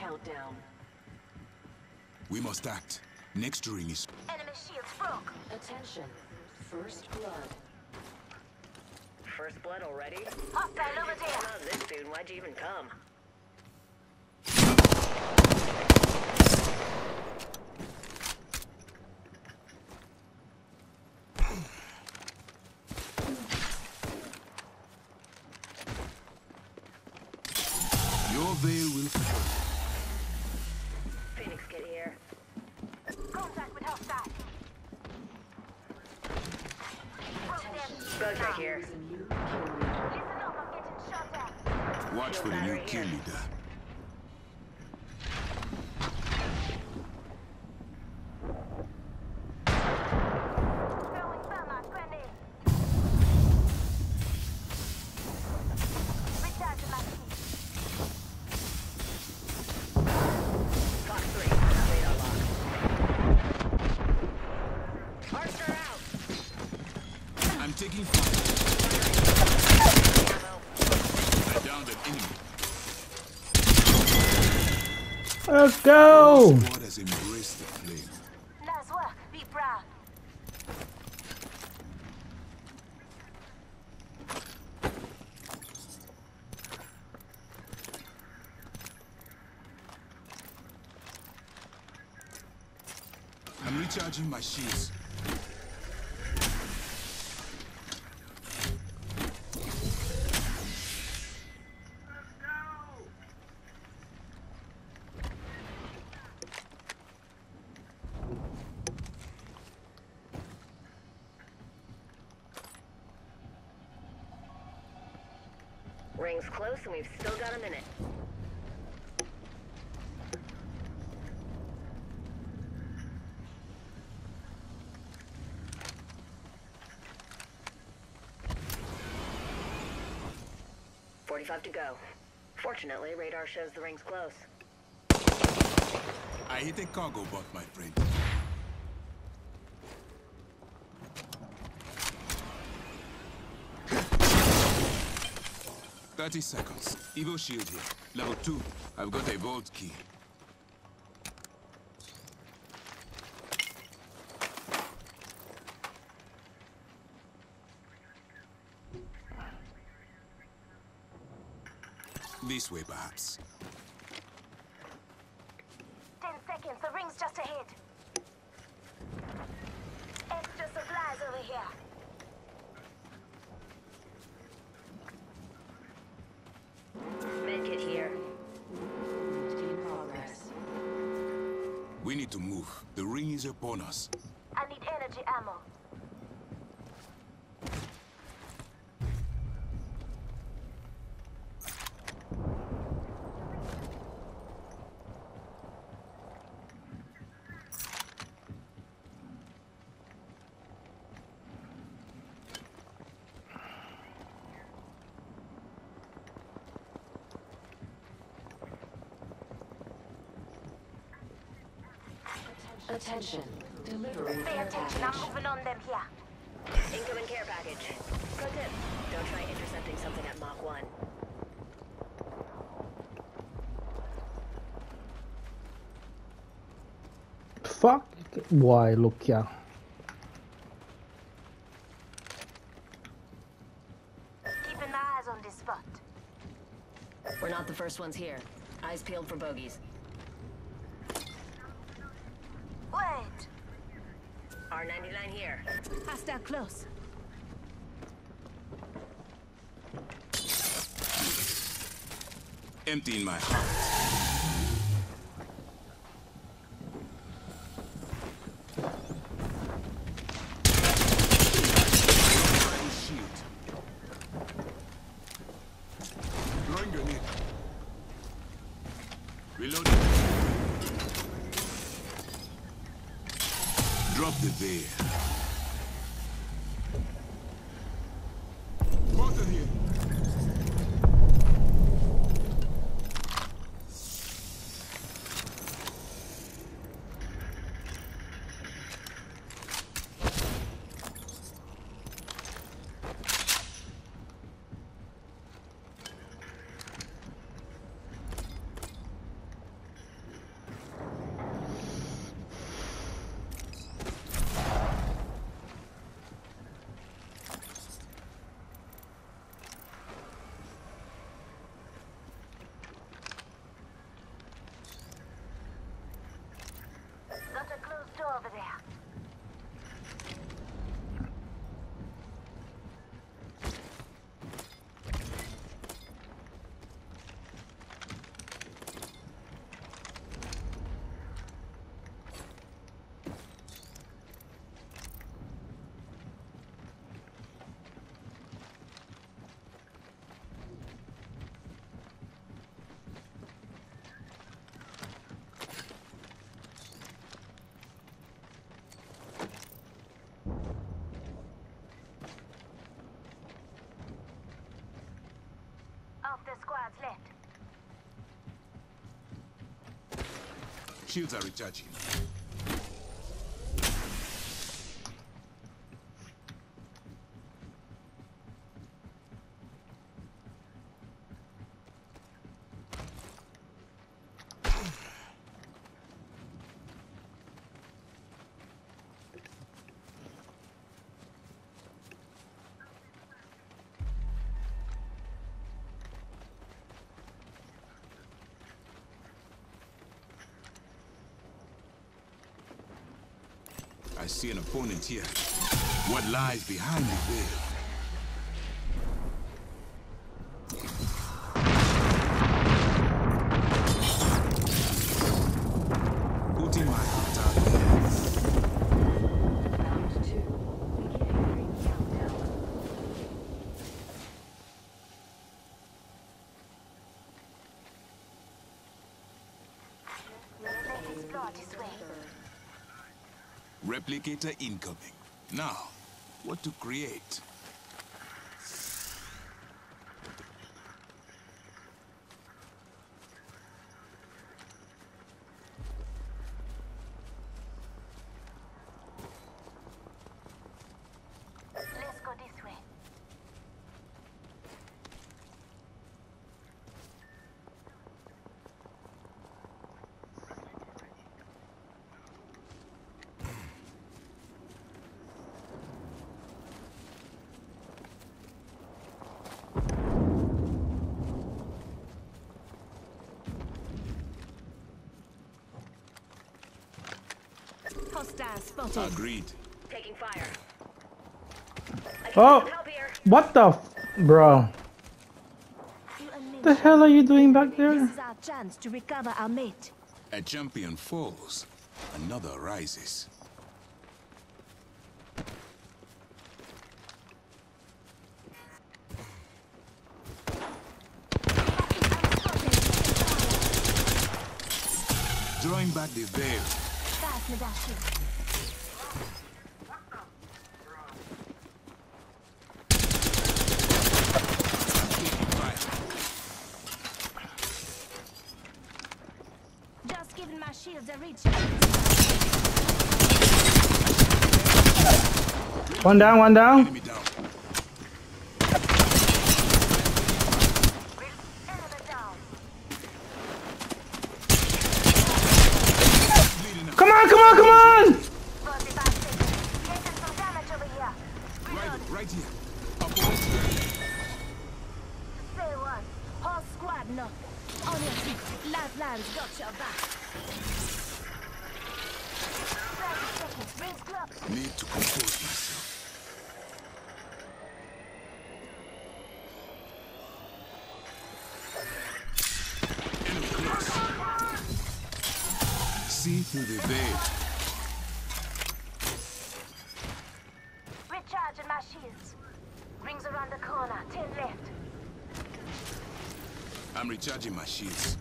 countdown. We must act. Next ring is... Enemy shields broke. Attention. First blood. First blood already? Hostile over there. Not this soon. Why'd you even come? Your veil will fall. Phoenix, get here. Contact with hostile. Bugs right here. Listen up, I'm getting shot at. Watch for the new kill leader. Throwing thermite grenade. Recharging my key. Fox 3, radar lock. Archer out! I'm taking fire. I downed an enemy. Let's go! Squad has embraced the flame. Nice work, be proud. I'm recharging my shields. Ring's close and we've still got a minute. "45 to go. Fortunately, radar shows the ring's close. I hit a cargo bot, my friend. "30 seconds. Evo shield here. Level 2. I've got a vault key. This way, perhaps. 10 seconds, the ring's just ahead. Extra supplies over here. Medkit here. In progress. We need to move. The ring is upon us. I need energy ammo. Attention. Delivering Pay care attention, I'm package. moving on them here. Incoming care package. Pro tip, don't try intercepting something at Mach 1. Fuck. Why, look here. Keeping my eyes on this spot. We're not the first ones here. Eyes peeled for bogeys. Wait. R99 here. Hostile close. Empty in my heart. Shield. Throwing grenade. Reloading. Drop the veil. Water here. Shields are recharging. I see an opponent here. What lies behind the veil? Putting my heart out there. Round 2. Beginning ring countdown. Let's explore this way. Replicator incoming. Now, what to create? Let's go this way. Hostile spotted. Agreed. Taking fire. I can Oh. use some help here. What the bro? You and me. The hell are you doing back there? This is our chance to recover our mate. A champion falls, another rises. Drawing back the veil. Fast, Nadashi. Taking fire. Just giving my shields a reach. One down, one down. Enemy down. Enemy down. Bleeding out. Come on, come on, come on! 45 seconds. Taking some damage over here. Right here. Up Say one. Whole squad, no. On your feet. Lifeline's got your back. 30 seconds. Rings close. Need to compose myself. Enemy close. See through the veil. Recharging my shields. Rings around the corner. 10 left. I'm recharging my shields.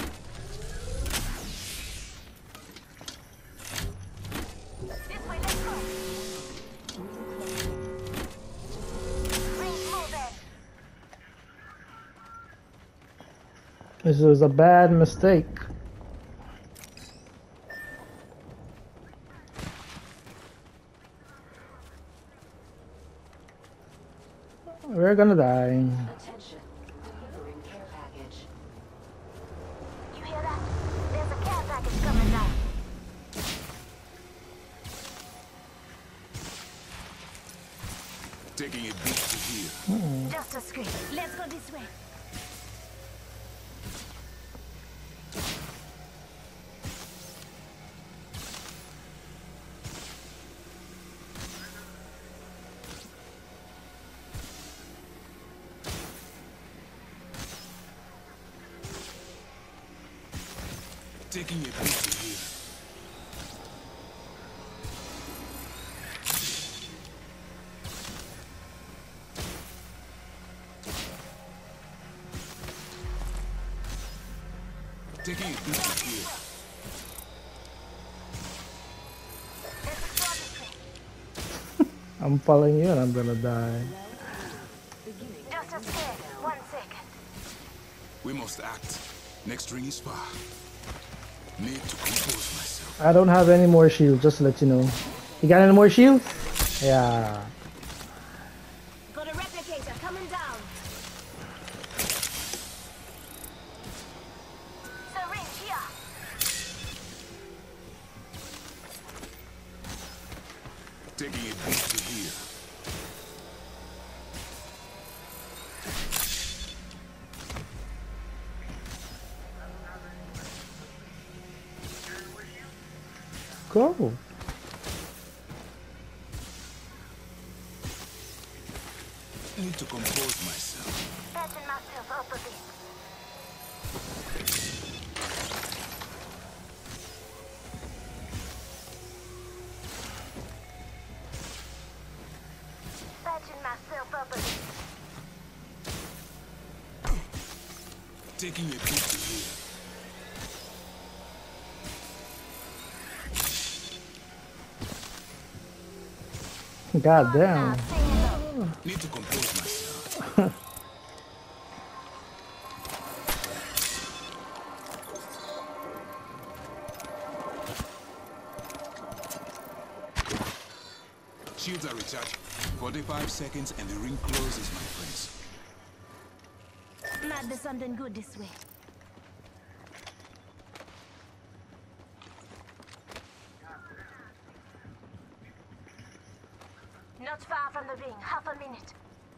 This way, let's go. Rings moving. This was a bad mistake. We're gonna die. Attention. Delivering care package. You hear that? There's a care package coming now. Taking a beat to heal. Just a scream. Let's go this way. Taking a beat to heal. Taking a beat to heal. Let's explore this way. I'm following you and I'm gonna die. Just a scare. 1 second. We must act. Next ring is far. Need to compose myself. I don't have any more shield, just to let you know. You got any more shield? Yeah. Got a replicator coming down. Syringe here. Taking it back to here. Go. Need to compose myself. Patching myself up a bit. Patching myself up a bit. Taking it back to here. God damn. Need to compose myself. Shields are recharged. 45 seconds and the ring closes, my friends. Might be something good this way. Not far from the ring. Half a minute.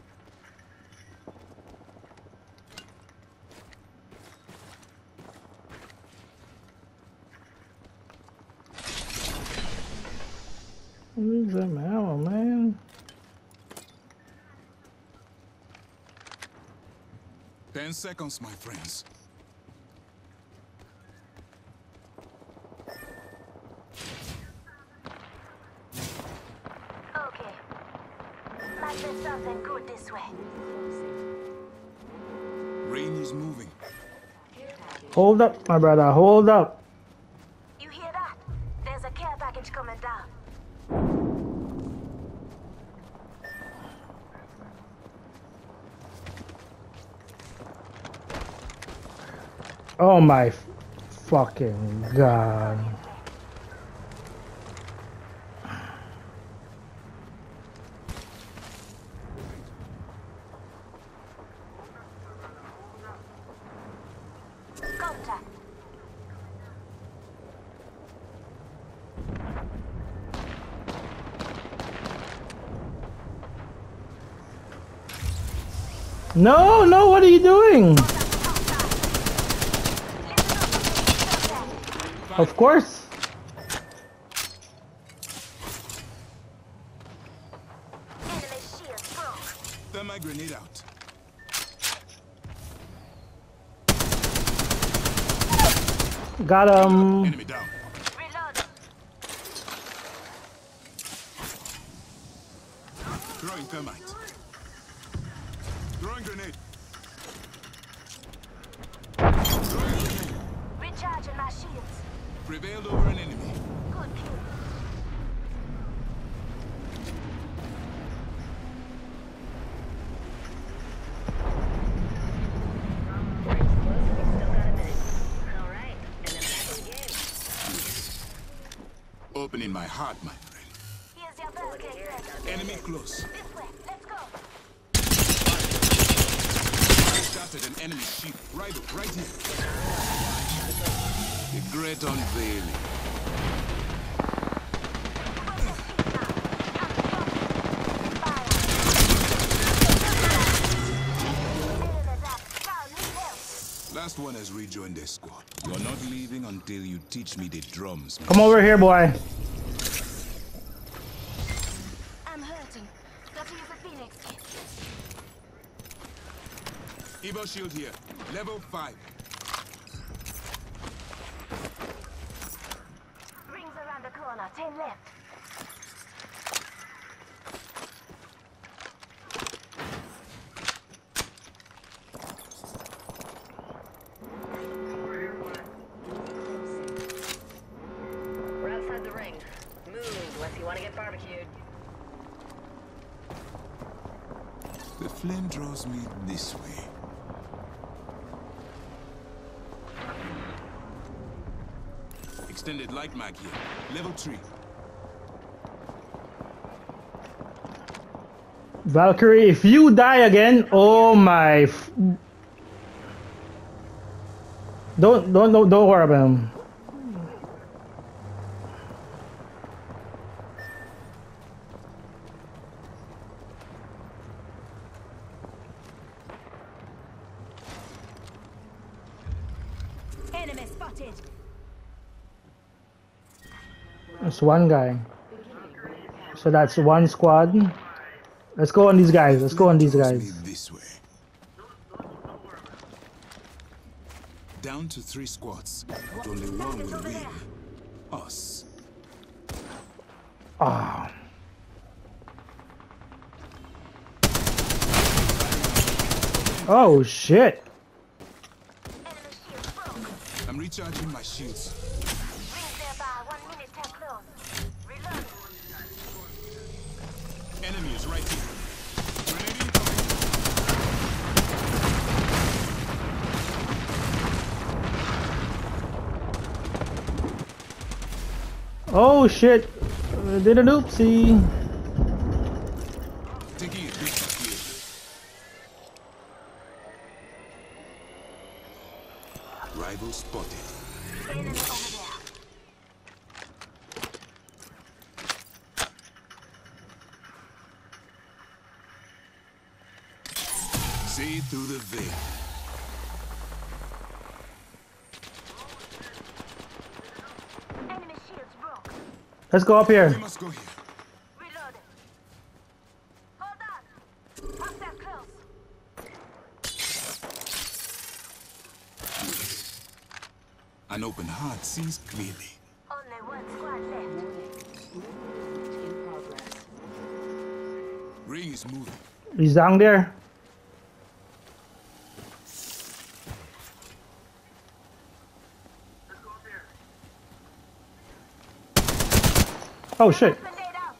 Where's that ammo, man? 10 seconds, my friends. Okay. Might be something good this way. Ring is moving. Hold up, my brother. Hold up. You hear that? There's a care package coming down. Oh my fucking god. Contact. No, no, what are you doing? Of course. Enemy shield broke. Thermite grenade out. Got him. Enemy down. Reload. Throwing thermite. Throwing grenade. Throwing grenade. Recharging my shields. Prevailed over an enemy. Good kill. Ring's close and we still got a minute. Alright, and then back in the game. Opening my heart, my friend. Here's your birthday present. Enemy close. This way. Let's go. I shattered an enemy ship. Right here. The great unveiling. Last one has rejoined their squad. You're not leaving until you teach me the drums. Come over here, boy. I'm hurting. Got to use a Phoenix kit. Evo shield here. Level 5. Rings around the corner. 10 left. We're outside the ring. Move unless you want to get barbecued. The flame draws me this way. Extended light mag here. Level 3. Valkyrie, if you die again, oh my! Don't worry about him. Enemy spotted. That's one guy. So that's one squad. Let's go on these guys. Let's go on these Toss me guys. this way. Down to 3 squads. But only one will win. Us. Ah. Oh shit. Enemy shield broke. I'm recharging my shields. Rings nearby. 1 minute till close. Reload. Enemy is right here. Grenade incoming. Oh shit. Did an oopsie. Taking a big shot here. Rival spotted. Enemy over there. See through the veil. Enemy shields broke. Let's go up We here. must go here. Reload. Hold on. Hostile close. An open heart sees clearly. Only 1 squad left. Movement in progress. Ring is moving. He's down there. Oh shit. Grenade out.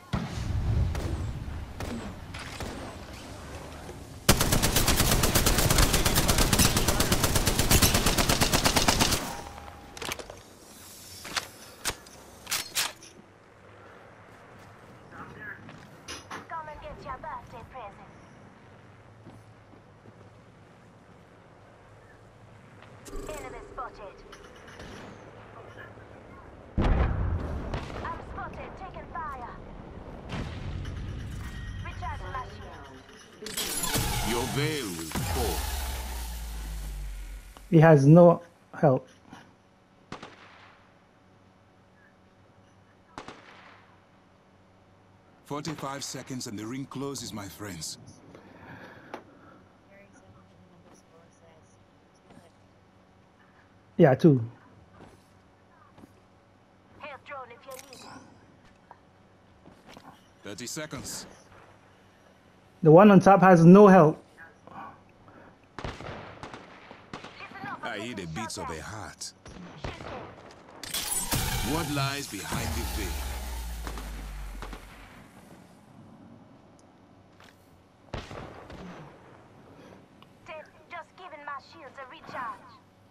Come and get your birthday present. Enemy spotted. I'm spotted, taking fire. Recharging my shield. Your veil will fall. He has no help. "45 seconds and the ring closes, my friends." Yeah, 2. Health drone if you need it. 30 seconds. The one on top has no help. Listen up. I hear the beats of a heart. Shoot him. What lies behind the veil? Just giving my shields a recharge.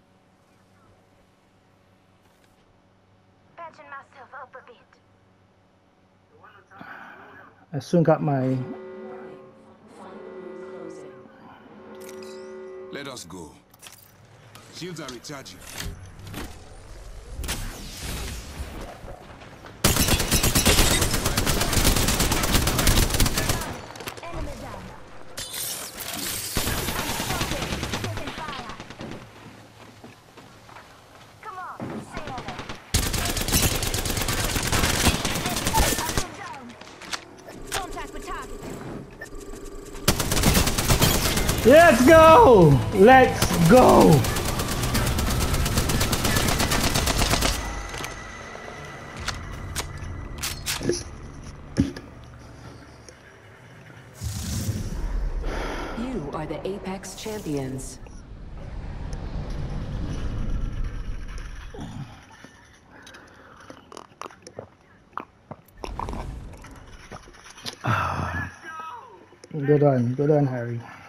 Patching myself up a bit. I soon got my. Final ring closing. Let us go. Shields are recharging. Enemy down. Taking fire. Come on, sail it. I'm down. Contact with target. Let's go! Let's go! You are the Apex Champions. Good on, Harry.